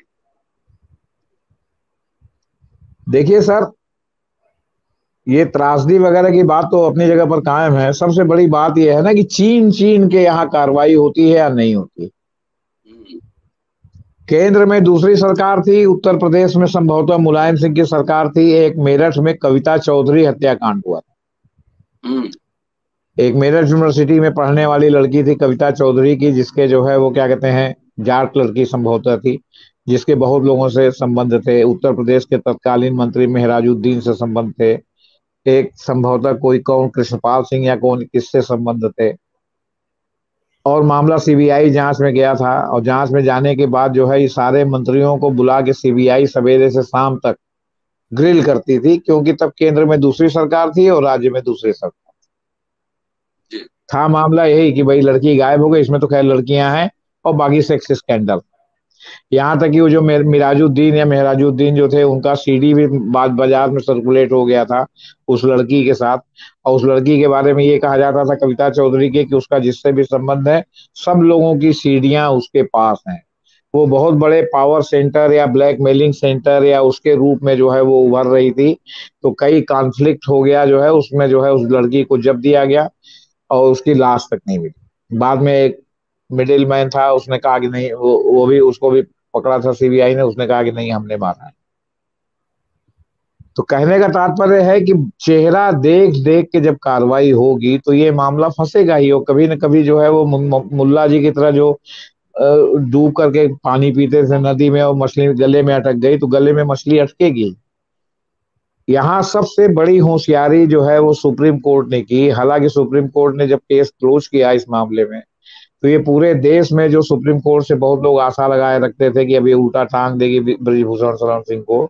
देखिए सर, ये त्रासदी वगैरह की बात तो अपनी जगह पर कायम है। सबसे बड़ी बात यह है ना कि चीन चीन के यहाँ कार्रवाई होती है या नहीं होती। केंद्र में दूसरी सरकार थी, उत्तर प्रदेश में संभवतः मुलायम सिंह की सरकार थी। एक मेरठ में कविता चौधरी हत्याकांड हुआ था। एक मेरठ यूनिवर्सिटी में पढ़ने वाली लड़की थी कविता चौधरी की, जिसके जो है वो क्या कहते हैं जाट लड़की संभवतः थी, जिसके बहुत लोगों से संबंध थे। उत्तर प्रदेश के तत्कालीन मंत्री मेहराजुद्दीन से संबंध थे। एक संभवतः कोई कौन कृष्णपाल सिंह या कौन किससे संबंध थे, और मामला सीबीआई जांच में गया था। और जांच में जाने के बाद जो है ये सारे मंत्रियों को बुला के सीबीआई सवेरे से शाम तक ग्रिल करती थी, क्योंकि तब केंद्र में दूसरी सरकार थी और राज्य में दूसरी सरकार थी। था मामला यही कि भाई लड़की गायब हो गई, इसमें तो खैर लड़कियां हैं, और बाकी सेक्स स्कैंडल। यहाँ तक कि वो जो मिराजुद्दीन या मेहराजुद्दीन जो थे, उनका सीडी भी बाद बाजार में सर्कुलेट हो गया था उस लड़की के साथ। और उस लड़की के बारे में ये कहा जाता था कविता चौधरी के कि उसका जिससे भी संबंध है सब लोगों की सीडियां उसके पास हैं। वो बहुत बड़े पावर सेंटर या ब्लैकमेलिंग सेंटर या उसके रूप में जो है वो उभर रही थी। तो कई कॉन्फ्लिक्ट हो गया जो है उसमें, जो है उस लड़की को जब्त दिया गया और उसकी लाश तक नहीं मिली। बाद में एक मिडिल मैन था, उसने कहा कि नहीं, वो वो भी उसको भी पकड़ा था सीबीआई ने, उसने कहा कि नहीं हमने मारा है। तो कहने का तात्पर्य है कि चेहरा देख देख के जब कार्रवाई होगी तो ये मामला फंसेगा ही, और कभी न कभी जो है वो मुल्ला जी की तरह जो डूब करके पानी पीते थे नदी में और मछली गले में अटक गई, तो गले में मछली अटकेगी। यहाँ सबसे बड़ी होशियारी जो है वो सुप्रीम कोर्ट ने की। हालांकि सुप्रीम कोर्ट ने जब केस क्लोज किया इस मामले में, तो ये पूरे देश में जो सुप्रीम कोर्ट से बहुत लोग आशा लगाए रखते थे कि अभी उल्टा टांग देगी ब्रिजभूषण शरण सिंह को,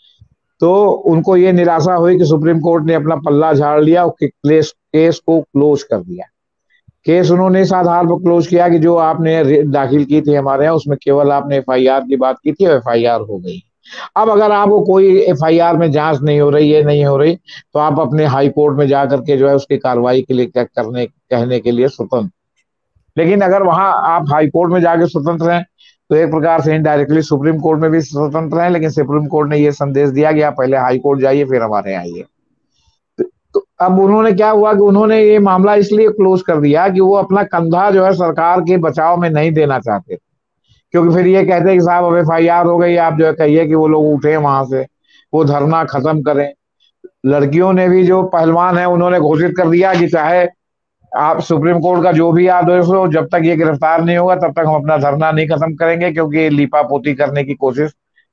तो उनको ये निराशा हुई कि सुप्रीम कोर्ट ने अपना पल्ला झाड़ लिया और केस केस को क्लोज कर दिया। केस उन्होंने इस आधार पर क्लोज किया कि जो आपने दाखिल की थी हमारे यहाँ, उसमें केवल आपने एफ आई आर की बात की थी, एफ आई आर हो गई। अब अगर आपको कोई एफ आई आर में जांच नहीं हो रही, ये नहीं हो रही, तो आप अपने हाई कोर्ट में जाकर के जो है उसकी कार्रवाई के लिए क्या करने कहने के लिए स्वतंत्र। लेकिन अगर वहां आप हाई कोर्ट में जाके स्वतंत्र हैं, तो एक प्रकार से इनडायरेक्टली सुप्रीम कोर्ट में भी स्वतंत्र हैं। लेकिन सुप्रीम कोर्ट ने यह संदेश दिया कि आप पहले हाई कोर्ट जाइए फिर हमारे यहाँ आइए। तो, तो अब उन्होंने क्या हुआ कि उन्होंने ये मामला इसलिए क्लोज कर दिया कि वो अपना कंधा जो है सरकार के बचाव में नहीं देना चाहते, क्योंकि फिर ये कहते हैं कि साहब अब एफ आई आर हो गई, आप जो है कहिए कि वो लोग उठे वहां से, वो धरना खत्म करें। लड़कियों ने भी, जो पहलवान है, उन्होंने घोषित कर दिया कि चाहे आप सुप्रीम कोर्ट का जो भी आदेश हो, जब तक ये गिरफ्तार नहीं होगा तब तक हम अपना धरना नहीं खत्म करेंगे, क्योंकि लीपा पोती करने की कोशिश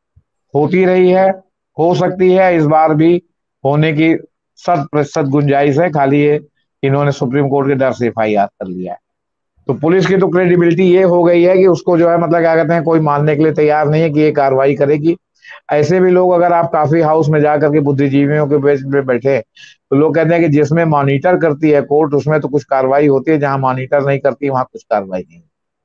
होती रही है, हो सकती है इस बार भी होने की शत प्रतिशत गुंजाइश है। खाली ये इन्होंने सुप्रीम कोर्ट के डर से एफ आई आर कर लिया है। तो पुलिस की तो क्रेडिबिलिटी ये हो गई है कि उसको जो है मतलब क्या कहते हैं, कोई मानने के लिए तैयार नहीं है कि ये कार्रवाई करेगी। ऐसे भी लोग, अगर आप काफी हाउस में जाकर के बुद्धिजीवियों के बीच में बैठे, तो लोग कहते हैं कि जिसमें मॉनिटर करती है कोर्ट उसमें तो कुछ कार्रवाई होती है, जहां मॉनिटर नहीं करती वहां कुछ कार्रवाई नहीं।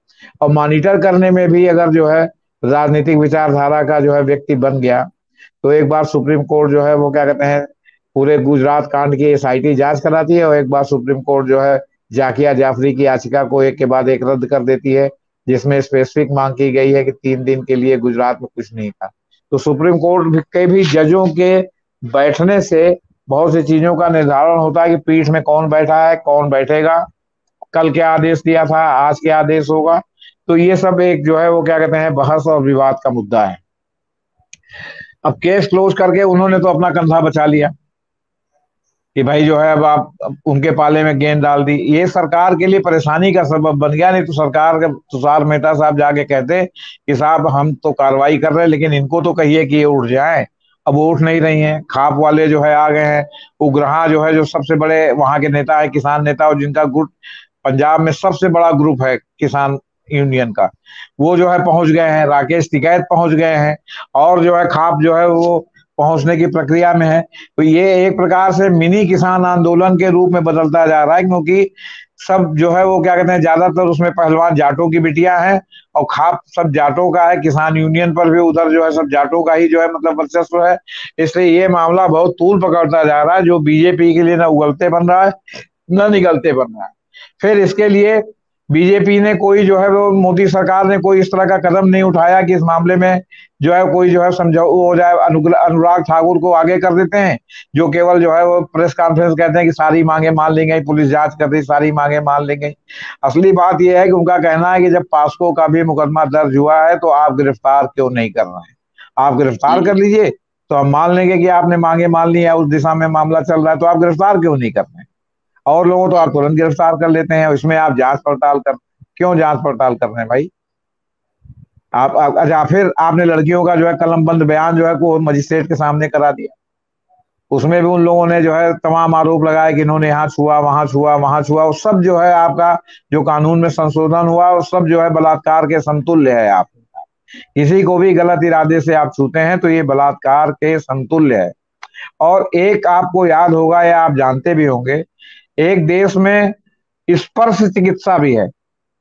और मॉनिटर करने में भी अगर जो है राजनीतिक विचारधारा का जो है व्यक्ति बन गया, तो एक बार सुप्रीम कोर्ट जो है वो क्या कहते हैं पूरे गुजरात कांड की एस आई टी जांच कराती है, और एक बार सुप्रीम कोर्ट जो है जाकिया जाफरी की याचिका को एक के बाद एक रद्द कर देती है, जिसमें स्पेसिफिक मांग की गई है कि तीन दिन के लिए गुजरात में कुछ नहीं था। तो सुप्रीम कोर्ट के भी जजों के बैठने से बहुत सी चीजों का निर्धारण होता है कि पीठ में कौन बैठा है, कौन बैठेगा, कल क्या आदेश दिया था, आज क्या आदेश होगा। तो ये सब एक जो है वो क्या कहते हैं बहस और विवाद का मुद्दा है। अब केस क्लोज करके उन्होंने तो अपना कंधा बचा लिया कि भाई जो है अब आप उनके पाले में गेंद डाल दी। ये सरकार के लिए परेशानी का सबब बन गया। नहीं तो सरकार के तुषार मेहता साहब जाके कहते कि साहब हम तो कार्रवाई कर रहे हैं, लेकिन इनको तो कहिए कि ये उठ जाए। अब वो उठ नहीं रही हैं। खाप वाले जो है आ गए हैं। उग्रहा जो है जो सबसे बड़े वहां के नेता है, किसान नेता, और जिनका गुट पंजाब में सबसे बड़ा ग्रुप है किसान यूनियन का, वो जो है पहुंच गए हैं। राकेश टिकैत पहुंच गए हैं, और जो है खाप जो है वो पहुंचने की प्रक्रिया में है। तो ये एक प्रकार से मिनी किसान आंदोलन के रूप में बदलता जा रहा है, क्योंकि सब जो है वो क्या कहते हैं ज्यादातर उसमें पहलवान जाटों की बिटियां हैं, और खाप सब जाटों का है। किसान यूनियन पर भी उधर जो है सब जाटों का ही जो है मतलब वर्चस्व है। इसलिए ये मामला बहुत तूल पकड़ता जा रहा है, जो बीजेपी के लिए ना उगलते बन रहा है न निगलते बन रहा है। फिर इसके लिए बीजेपी ने कोई जो है वो मोदी सरकार ने कोई इस तरह का कदम नहीं उठाया कि इस मामले में जो है कोई जो है समझाऊ हो जाए। अनुराग ठाकुर को आगे कर देते हैं, जो केवल जो है वो प्रेस कॉन्फ्रेंस कहते हैं कि सारी मांगे मान ली गई, पुलिस जांच कर रही, सारी मांगे मान ली गई। असली बात यह है कि उनका कहना है कि जब पास्को का भी मुकदमा दर्ज हुआ है तो आप गिरफ्तार क्यों नहीं कर रहे हैं। आप गिरफ्तार कर लीजिए तो हम मान लेंगे कि आपने मांगे मान ली है, उस दिशा में मामला चल रहा है, तो आप गिरफ्तार क्यों नहीं कर रहे हैं। और लोगों तो आप तुरंत गिरफ्तार कर लेते हैं, इसमें आप जांच पड़ताल कर क्यों जांच पड़ताल कर रहे हैं भाई। आप अच्छा, फिर आपने लड़कियों का जो है कलमबंद बयान जो है को मजिस्ट्रेट के सामने करा दिया। उसमें भी उन लोगों ने जो है तमाम आरोप लगाए कि इन्होंने यहाँ छुआ, वहां छुआ, वहां छुआ। वो सब जो है आपका जो कानून में संशोधन हुआ वो सब जो है बलात्कार के समतुल्य है। आप किसी को भी गलत इरादे से आप छूते हैं तो ये बलात्कार के समतुल्य है। और एक आपको याद होगा या आप जानते भी होंगे, एक देश में स्पर्श चिकित्सा भी है।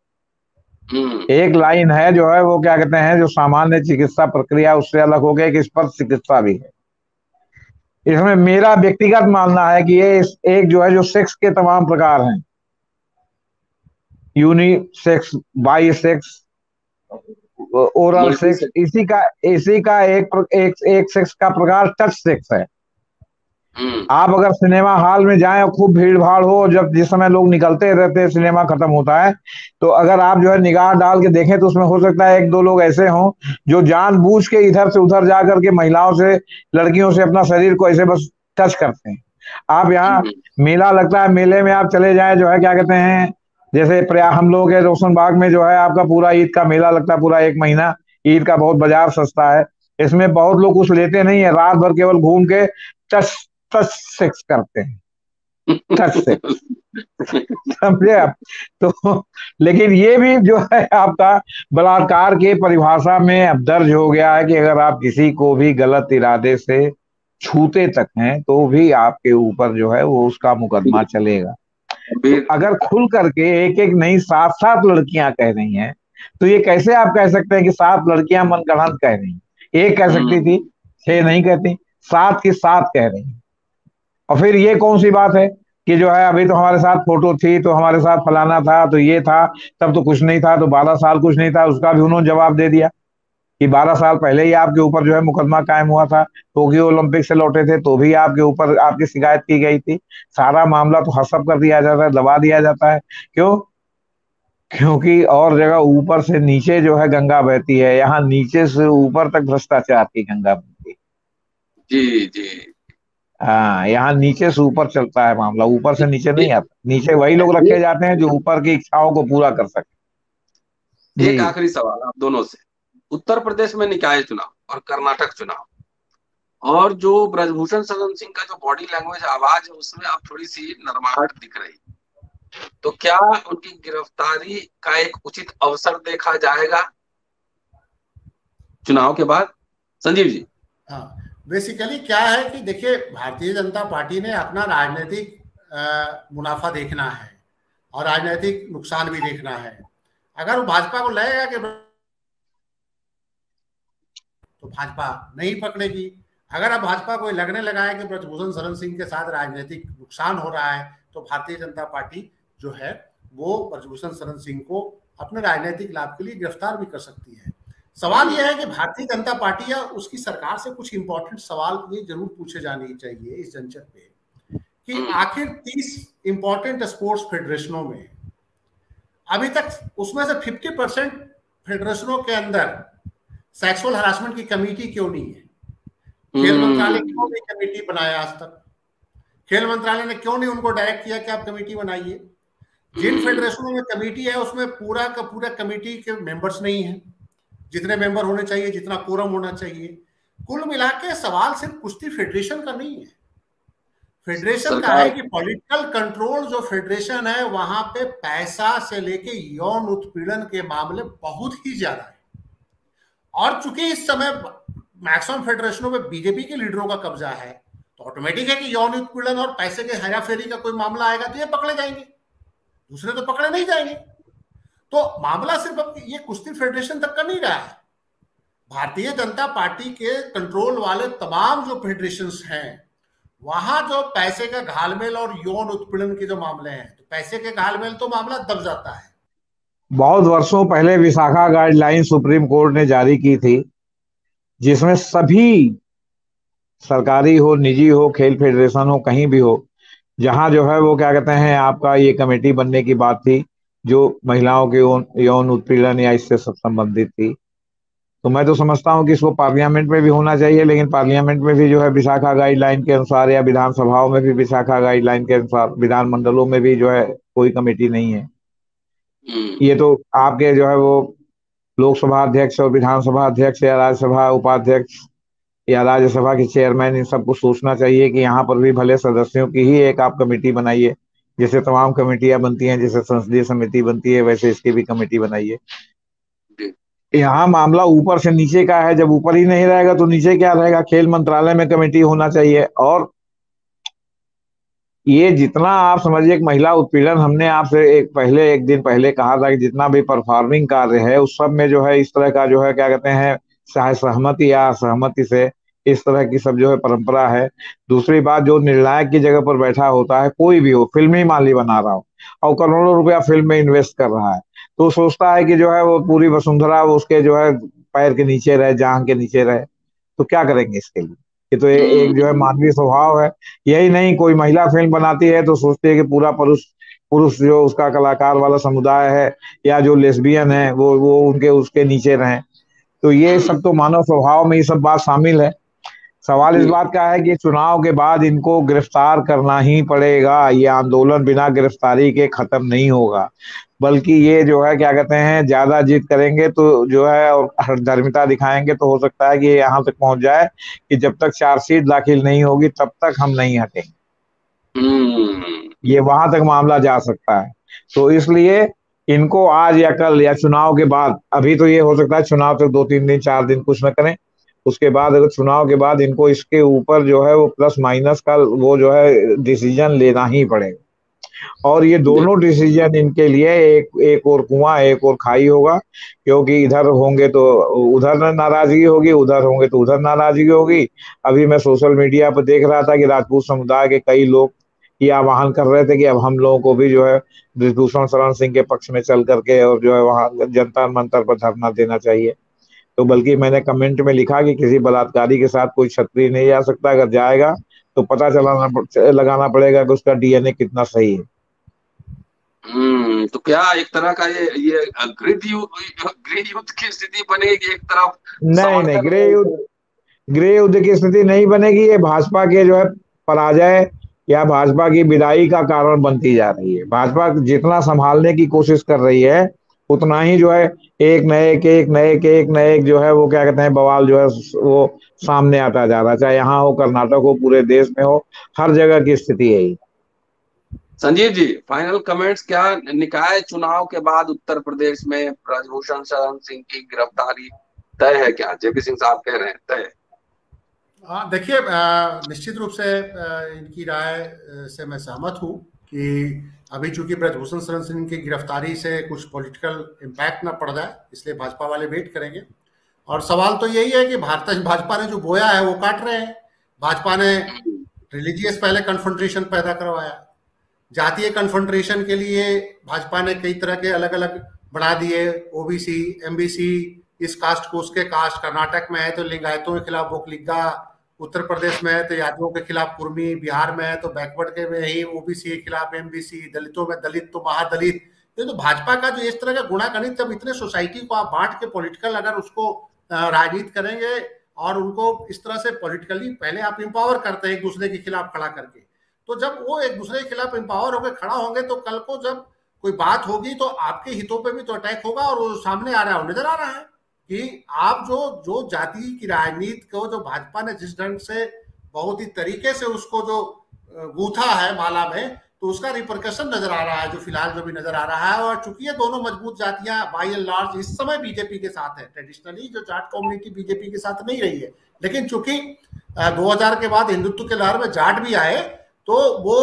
एक लाइन है जो है वो क्या कहते हैं जो सामान्य चिकित्सा प्रक्रिया उससे अलग हो गया कि स्पर्श चिकित्सा भी है। इसमें मेरा व्यक्तिगत मानना है कि ये एक जो है जो सेक्स के तमाम प्रकार हैं, unisex, bi sex, oral sex, इसी का इसी का एक एक एक सेक्स का प्रकार टच सेक्स है। आप अगर सिनेमा हॉल में जाएं और खूब भीड़ भाड़ हो, जब जिस समय लोग निकलते रहते हैं, सिनेमा खत्म होता है, तो अगर आप जो है निगाह डाल के देखें तो उसमें हो सकता है एक दो लोग ऐसे हों जो जानबूझ के इधर से उधर जा करके महिलाओं से, लड़कियों से अपना शरीर को ऐसे बस टच करते हैं। आप यहाँ मेला लगता है, मेले में आप चले जाएं, जो है क्या कहते हैं, जैसे प्रयाग हम लोग के रोशन बाग में जो है आपका पूरा ईद का मेला लगता है, पूरा एक महीना ईद का, बहुत बाजार सस्ता है। इसमें बहुत लोग कुछ लेते नहीं है, रात भर केवल घूम के टच टच सेक्स करते हैं, टच सेक्स, समझे आप? तो लेकिन ये भी जो है आपका बलात्कार के परिभाषा में अब दर्ज हो गया है कि अगर आप किसी को भी गलत इरादे से छूते तक हैं तो भी आपके ऊपर जो है वो उसका मुकदमा चलेगा। तो अगर खुल करके एक एक नहीं सात सात लड़कियां कह रही हैं, तो ये कैसे आप कह सकते हैं कि सात लड़कियां मनगढ़ंत कह रही हैं? एक कह सकती थी, छह नहीं कहती, सात की सात कह रही हैं। और फिर ये कौन सी बात है कि जो है अभी तो हमारे साथ फोटो थी, तो हमारे साथ फलाना था, तो ये था, तब तो कुछ नहीं था, तो बारह साल कुछ नहीं था। उसका भी उन्होंने जवाब दे दिया कि बारह साल पहले ही आपके ऊपर जो है मुकदमा कायम हुआ था, टोक्यो ओलंपिक से लौटे थे तो भी आपके ऊपर आपकी शिकायत की गई थी। सारा मामला तो हसप कर दिया जाता है, दबा दिया जाता है। क्यों? क्योंकि और जगह ऊपर से नीचे जो है गंगा बहती है, यहाँ नीचे से ऊपर तक भ्रष्टाचार की गंगा बहती है। जी जी हाँ, यहाँ नीचे से ऊपर चलता है मामला, ऊपर से नीचे नहीं आता। नीचे वही लोग रखे जाते हैं जो ऊपर की इच्छाओं को पूरा कर सके। एक आखिरी सवाल आप दोनों से। उत्तर प्रदेश में निकाय चुनाव और कर्नाटक चुनाव, और जो ब्रजभूषण शरण सिंह का जो बॉडी लैंग्वेज आवाज है उसमें अब थोड़ी सी नरमाहट दिख रही, तो क्या उनकी गिरफ्तारी का एक उचित अवसर देखा जाएगा चुनाव के बाद? संजीव जी। हाँ, बेसिकली क्या है कि देखिए, भारतीय जनता पार्टी ने अपना राजनीतिक मुनाफा देखना है और राजनीतिक नुकसान भी देखना है। अगर वो भाजपा को लगेगा कि तो भाजपा नहीं पकड़ेगी। अगर अब भाजपा को लगने लगा है कि ब्रजभूषण शरण सिंह के साथ राजनीतिक नुकसान हो रहा है, तो भारतीय जनता पार्टी जो है वो ब्रजभूषण शरण सिंह को अपने राजनीतिक लाभ के लिए गिरफ्तार भी कर सकती है। सवाल यह है कि भारतीय जनता पार्टी या उसकी सरकार से कुछ इंपॉर्टेंट सवाल ये जरूर पूछे जाने चाहिए इस जंचर पे कि आखिर तीस इंपॉर्टेंट स्पोर्ट्स फेडरेशनों में अभी तक उसमें से पचास परसेंट फेडरेशनों के अंदर सेक्सुअल हरासमेंट की कमेटी क्यों नहीं है? खेल मंत्रालय क्यों नहीं कमेटी बनाया आज तक? खेल मंत्रालय ने क्यों नहीं उनको डायरेक्ट किया कि आप कमेटी बनाइए? जिन फेडरेशनों में कमेटी है उसमें पूरा का पूरा कमेटी के मेंबर्स नहीं है, जितने मेंबर होने चाहिए, जितना कोरम होना चाहिए। कुल मिला के सवाल सिर्फ कुश्ती फेडरेशन का नहीं है, फेडरेशन का है कि पॉलिटिकल कंट्रोल जो फेडरेशन है वहां पे पैसा से लेके यौन उत्पीड़न के मामले बहुत ही ज्यादा है। और चूंकि इस समय मैक्सिमम फेडरेशनों में बीजेपी के लीडरों का कब्जा है, तो ऑटोमेटिक है कि यौन उत्पीड़न और पैसे के हेराफेरी का कोई मामला आएगा तो ये पकड़े जाएंगे, दूसरे तो पकड़े नहीं जाएंगे। तो मामला सिर्फ अब ये कुश्ती फेडरेशन तक का नहीं रहा है। भारतीय जनता पार्टी के कंट्रोल वाले तमाम जो फेडरेशंस हैं वहां जो पैसे का घालमेल और यौन उत्पीड़न के जो मामले हैं, तो पैसे के घालमेल तो मामला दब जाता है। बहुत वर्षों पहले विशाखा गाइडलाइन सुप्रीम कोर्ट ने जारी की थी, जिसमें सभी सरकारी हो, निजी हो, खेल फेडरेशन हो, कहीं भी हो, जहां जो है वो क्या कहते हैं आपका ये कमेटी बनने की बात थी जो महिलाओं के यौन उत्पीड़न या इससे सब संबंधित थी। तो मैं तो समझता हूं कि इसको पार्लियामेंट में भी होना चाहिए, लेकिन पार्लियामेंट में भी जो है विशाखा गाइडलाइन के अनुसार या विधानसभाओं में भी विशाखा गाइडलाइन के अनुसार विधानमंडलों में भी जो है कोई कमेटी नहीं है। ये तो आपके जो है वो लोकसभा अध्यक्ष और विधानसभा अध्यक्ष या राज्यसभा उपाध्यक्ष या राज्यसभा के चेयरमैन, इन सबको सोचना चाहिए कि यहाँ पर भी भले सदस्यों की ही एक आप कमेटी बनाइए, जैसे तमाम कमेटियां बनती हैं, जैसे संसदीय समिति बनती है, वैसे इसकी भी कमेटी बनाइए। यहाँ मामला ऊपर से नीचे का है, जब ऊपर ही नहीं रहेगा तो नीचे क्या रहेगा? खेल मंत्रालय में कमेटी होना चाहिए। और ये जितना आप समझिए एक महिला उत्पीड़न, हमने आपसे एक पहले एक दिन पहले कहा था कि जितना भी परफॉर्मिंग कार्य है उस सब में जो है इस तरह का जो है क्या कहते हैं, चाहे सहमति या असहमति से इस तरह की सब जो है परंपरा है। दूसरी बात, जो निर्णायक की जगह पर बैठा होता है, कोई भी हो, फिल्मी माली बना रहा हो और करोड़ों रुपया फिल्म में इन्वेस्ट कर रहा है, तो सोचता है कि जो है वो पूरी वसुंधरा वो उसके जो है पैर के नीचे रहे, जांग के नीचे रहे। तो क्या करेंगे इसके लिए? ये तो ए, एक जो है मानवीय स्वभाव है। यही नहीं, कोई महिला फिल्म बनाती है तो सोचती है कि पूरा पुरुष पुरुष जो उसका कलाकार वाला समुदाय है या जो लेस्बियन है वो वो उनके उसके नीचे रहें। तो ये सब तो मानव स्वभाव में ये सब बात शामिल है। सवाल इस बात का है कि चुनाव के बाद इनको गिरफ्तार करना ही पड़ेगा। ये आंदोलन बिना गिरफ्तारी के खत्म नहीं होगा, बल्कि ये जो है क्या कहते हैं, ज्यादा जिद करेंगे तो जो है और हठधर्मिता दिखाएंगे तो हो सकता है कि ये यहाँ तक पहुंच जाए कि जब तक चार्जशीट दाखिल नहीं होगी तब तक हम नहीं हटेंगे। ये वहां तक मामला जा सकता है। तो इसलिए इनको आज या कल या चुनाव के बाद, अभी तो ये हो सकता है चुनाव तक दो तीन दिन चार दिन कुछ न करें, उसके बाद अगर चुनाव के बाद इनको इसके ऊपर जो है वो प्लस माइनस का वो जो है डिसीजन लेना ही पड़ेगा। और ये दोनों डिसीजन इनके लिए एक एक और कुआं एक और खाई होगा, क्योंकि इधर होंगे तो उधर नाराजगी होगी, उधर होंगे तो उधर नाराजगी होगी। अभी मैं सोशल मीडिया पर देख रहा था कि राजपूत समुदाय के कई लोग ये आह्वान कर रहे थे कि अब हम लोगों को भी जो है बृजभूषण शरण सिंह के पक्ष में चल करके और जो है वहां जनता मंतर पर धरना देना चाहिए। तो बल्कि मैंने कमेंट में लिखा कि किसी बलात्कारी के साथ कोई क्षत्रिय नहीं जा सकता, अगर जाएगा तो पता चलाना लगाना पड़ेगा कि उसका डीएनए कितना सही है। हम्म तो क्या एक तरह का ये ये गृह युद्ध गृह युद्ध की स्थिति बनेगी एक तरफ? नहीं नहीं, गृह युद्ध गृह युद्ध की स्थिति नहीं बनेगी। ये भाजपा के जो है पराजय या भाजपा की विदाई का कारण बनती जा रही है। भाजपा जितना संभालने की कोशिश कर रही है उतना ही जो है एक नए के एक नए के एक नए जो है वो क्या कहते हैं बवाल जो है वो सामने आता जा रहा है, चाहे यहाँ हो, कर्नाटक हो, पूरे देश में हो, हर जगह की स्थिति है। संजीव जी, फाइनल कमेंट्स क्या? निकाय चुनाव के बाद उत्तर प्रदेश में ब्रजभूषण शरण सिंह की गिरफ्तारी तय है क्या? जेपी सिंह साहब कह रहे हैं तय। हाँ देखिए, निश्चित रूप से इनकी राय से मैं सहमत हूँ कि अभी चूंकि ब्रजभूषण शरण सिंह की गिरफ्तारी से कुछ पॉलिटिकल इम्पैक्ट ना पड़ जाए, इसलिए भाजपा वाले वेट करेंगे। और सवाल तो यही है कि भारतीय भाजपा ने जो बोया है वो काट रहे हैं। भाजपा ने रिलीजियस पहले कन्फ्रंटेशन पैदा करवाया, जातीय कन्फ्रंटेशन के लिए भाजपा ने कई तरह के अलग अलग बढ़ा दिए, ओबीसी, एमबीसी, इस कास्ट को उसके कास्ट। कर्नाटक में है तो लिंगायतों के खिलाफ बोकलिग्गा, उत्तर प्रदेश में है तो यादवों के खिलाफ कुर्मी, बिहार में है तो बैकवर्ड के में ही ओबीसी के खिलाफ एमबीसी, दलितों में दलित तो महादलित। ये तो भाजपा का जो इस तरह का गुणागणित, जब इतने सोसाइटी को आप बांट के पॉलिटिकल अगर उसको राजनीति करेंगे और उनको इस तरह से पॉलिटिकली पहले आप एम्पावर करते हैं एक दूसरे के खिलाफ खड़ा करके, तो जब वो एक दूसरे के खिलाफ एम्पावर होकर खड़ा होंगे तो कल को जब कोई बात होगी तो आपके हितों पे भी तो अटैक होगा। और वो सामने आ रहा है, नजर आ रहा है कि आप जो जो जाति की राजनीति को जो भाजपा ने जिस ढंग से बहुत ही तरीके से उसको जो गूथा है माला में, तो उसका रिपरकशन नजर आ रहा है जो फिलहाल जो भी नजर आ रहा है। और चूंकि ये दोनों मजबूत जातियां बाई एंड लार्ज इस समय बीजेपी के साथ है, ट्रेडिशनली जो जाट कम्युनिटी बीजेपी के साथ नहीं रही है, लेकिन चूंकि दो हजार के बाद हिंदुत्व के लहर में जाट भी आए तो वो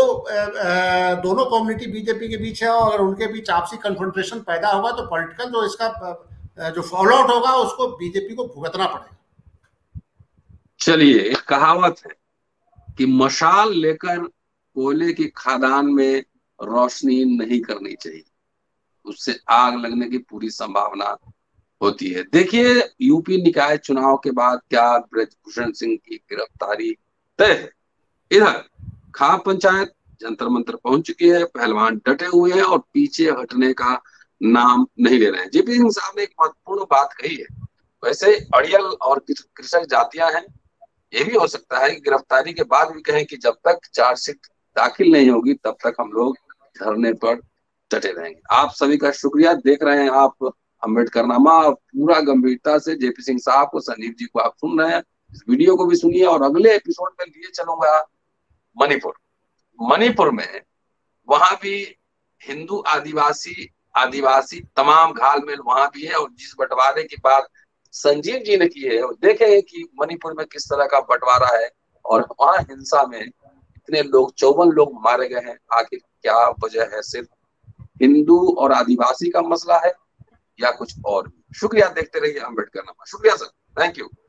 दोनों कम्युनिटी बीजेपी के बीच है और अगर उनके बीच आपसी कन्फ्रंटेशन पैदा होगा तो पॉलिटिकल जो इसका जो फॉलो आउट होगा उसको बीजेपी को भुगतना पड़ेगा। चलिए, एक कहावत है कि मशाल लेकर कोयले की खदान में रोशनी नहीं करनी चाहिए, उससे आग लगने की पूरी संभावना होती है। देखिए, यूपी निकाय चुनाव के बाद क्या ब्रजभूषण सिंह की गिरफ्तारी तय है? इधर खाप पंचायत जंतर मंतर पहुंच चुकी है, पहलवान डटे हुए हैं और पीछे हटने का नाम नहीं ले रहे हैं। जेपी सिंह साहब ने एक महत्वपूर्ण बात कही है। वैसे अड़ियल और कृषक जातियां हैं, ये भी हो सकता है कि गिरफ्तारी के बाद भी कहें कि जब तक चार्जशीट दाखिल नहीं होगी तब तक हम लोग धरने पर डटे रहेंगे। आप सभी का शुक्रिया। देख रहे हैं आप अम्बेडकरनामा और पूरा गंभीरता से जेपी सिंह साहब को, संजीव जी को आप सुन रहे हैं। इस वीडियो को भी सुनिए और अगले एपिसोड में लिए चलूंगा मणिपुर। मणिपुर में वहां भी हिंदू आदिवासी आदिवासी तमाम घालमेल वहां भी है और जिस बंटवारे की बात संजीव जी ने की है, और देखें कि मणिपुर में किस तरह का बंटवारा है और वहां हिंसा में इतने लोग चौवन लोग मारे गए हैं। आखिर क्या वजह है? सिर्फ हिंदू और आदिवासी का मसला है या कुछ और? शुक्रिया। देखते रहिए अम्बेडकरनामा। शुक्रिया सर, थैंक यू।